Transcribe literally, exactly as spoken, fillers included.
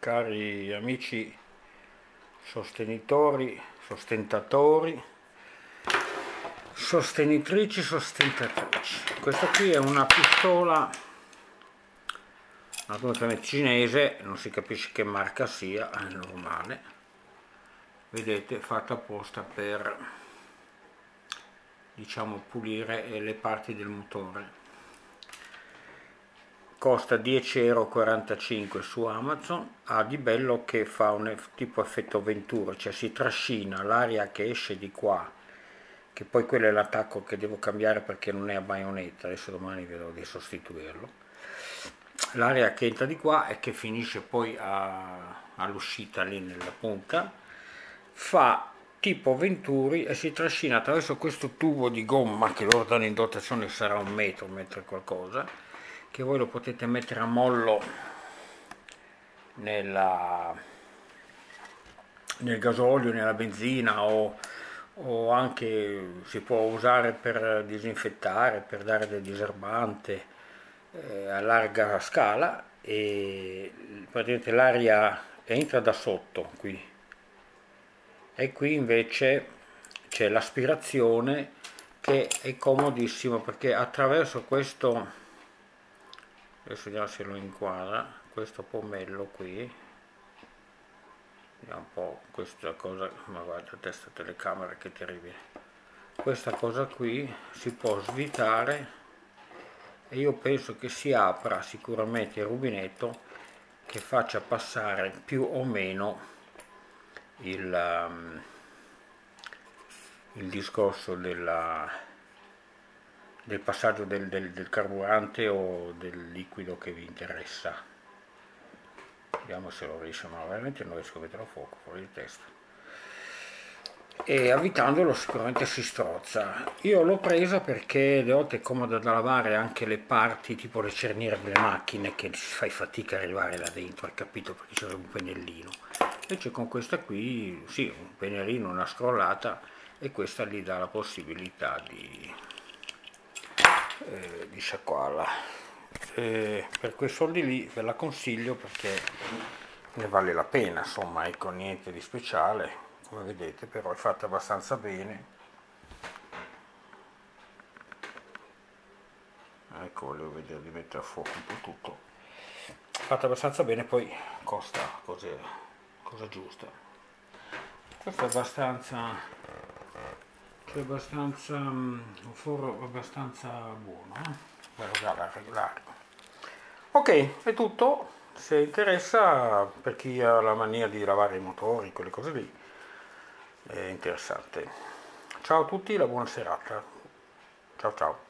cari amici sostenitori, sostentatori, sostenitrici, sostentatrici. Questa qui è una pistola naturalmente cinese, non si capisce che marca sia, è normale, vedete, fatta apposta per, diciamo, pulire le parti del motore. Costa dieci e quarantacinque euro su Amazon. Ha di bello che fa un tipo effetto Venturo, cioè si trascina l'aria che esce di qua, che poi quello è l'attacco che devo cambiare perché non è a baionetta, adesso domani vedo di sostituirlo. L'aria che entra di qua e che finisce poi all'uscita lì nella punta, fa tipo Venturi e si trascina attraverso questo tubo di gomma che loro danno in dotazione, sarà un metro, un metro e qualcosa, che voi lo potete mettere a mollo nella, nel gasolio, nella benzina, o, o anche si può usare per disinfettare, per dare del diserbante eh, a larga scala, e praticamente l'aria entra da sotto qui, e qui invece c'è l'aspirazione che è comodissimo perché attraverso questo, adesso vediamo se lo inquadra, questo pomello qui, vediamo un po' questa cosa, ma guarda, testa telecamera che terribile, questa cosa qui si può svitare e io penso che si apra sicuramente il rubinetto che faccia passare più o meno il, um, il discorso della, del passaggio del, del, del carburante o del liquido che vi interessa. Vediamo se lo riesce, ma veramente non riesco a mettere a fuoco, fuori di testa. E avvitandolo sicuramente si strozza. Io l'ho presa perché le volte è comoda da lavare anche le parti tipo le cerniere delle macchine, che si fai fatica a arrivare là dentro, hai capito, perché c'è un pennellino. Invece con questa qui, sì, un pennellino, una scrollata, e questa gli dà la possibilità di, eh, di sciacquarla. Eh, per quei soldi lì ve la consiglio perché ne vale la pena, insomma, ecco, niente di speciale. Come vedete, però è fatta abbastanza bene. Ecco, volevo vedere di mettere a fuoco un po' tutto. Fatta abbastanza bene, poi costa cosa, cosa giusta. Questo è abbastanza, c'è abbastanza um, un forro abbastanza buono, eh? Guarda, largo. Ok, è tutto. Se interessa, per chi ha la mania di lavare i motori, quelle cose lì, è interessante. Ciao a tutti, la buona serata. Ciao ciao.